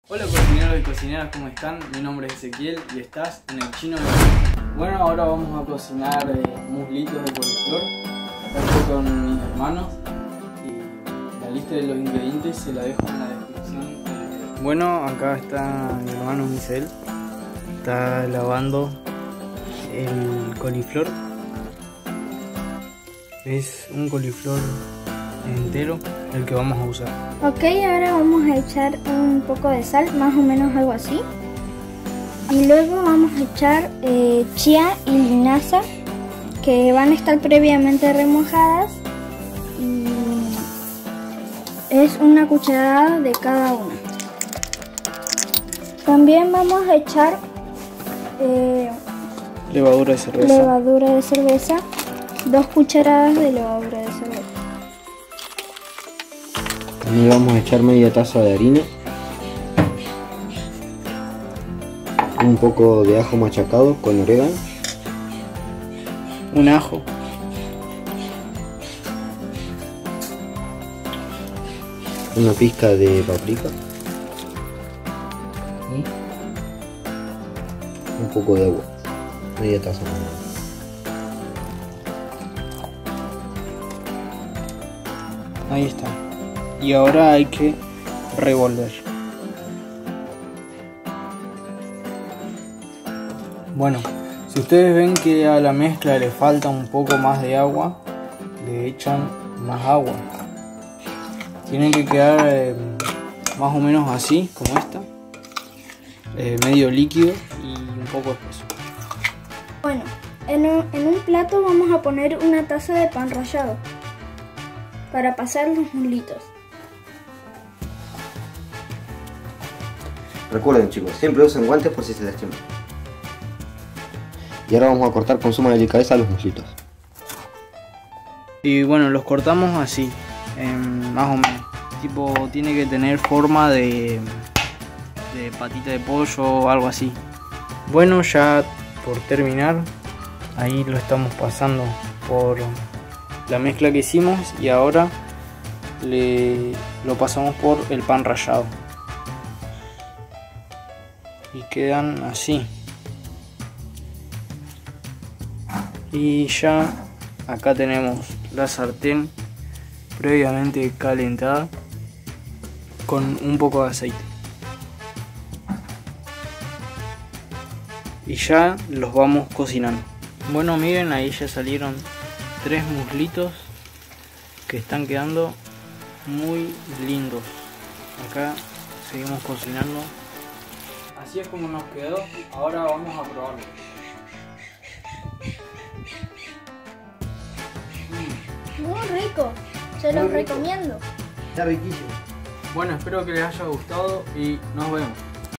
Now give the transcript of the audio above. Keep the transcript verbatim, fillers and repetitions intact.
Hola cocineros y cocineras, ¿cómo están? Mi nombre es Ezequiel y estás en el Chino de Cocina. Bueno, ahora vamos a cocinar eh, muslitos de coliflor. Acá estoy con mis hermanos y la lista de los ingredientes se la dejo en la descripción. Bueno, acá está mi hermano Misael. Está lavando el coliflor. Es un coliflor entero el que vamos a usar. Ok, ahora vamos a echar un poco de sal, más o menos algo así. Y luego vamos a echar eh, chía y linaza, que van a estar previamente remojadas. Y es una cucharada de cada una. También vamos a echar eh, levadura de cerveza. Levadura de cerveza, dos cucharadas de levadura de cerveza. También vamos a echar media taza de harina, un poco de ajo machacado con orégano, un ajo, una pizca de paprika y un poco de agua, media taza más. Ahí está. Y ahora hay que revolver. Bueno, si ustedes ven que a la mezcla le falta un poco más de agua, le echan más agua. Tienen que quedar eh, más o menos así, como esta, eh, medio líquido y un poco espeso. Bueno, en un, en un plato vamos a poner una taza de pan rallado para pasar los muslitos. Recuerden, chicos, siempre usen guantes por si se lastiman. Y ahora vamos a cortar con suma delicadeza los muslitos. Y bueno, los cortamos así, eh, más o menos. Tipo, tiene que tener forma de, de patita de pollo o algo así. Bueno, ya por terminar, ahí lo estamos pasando por la mezcla que hicimos y ahora le, lo pasamos por el pan rallado. Y quedan así. Y ya acá tenemos la sartén previamente calentada con un poco de aceite. Y ya los vamos cocinando. Bueno, miren, ahí ya salieron tres muslitos que están quedando muy lindos. Acá seguimos cocinando. Así es como nos quedó. Ahora vamos a probarlo. Muy rico, se los recomiendo. Está riquísimo. Bueno, espero que les haya gustado y nos vemos.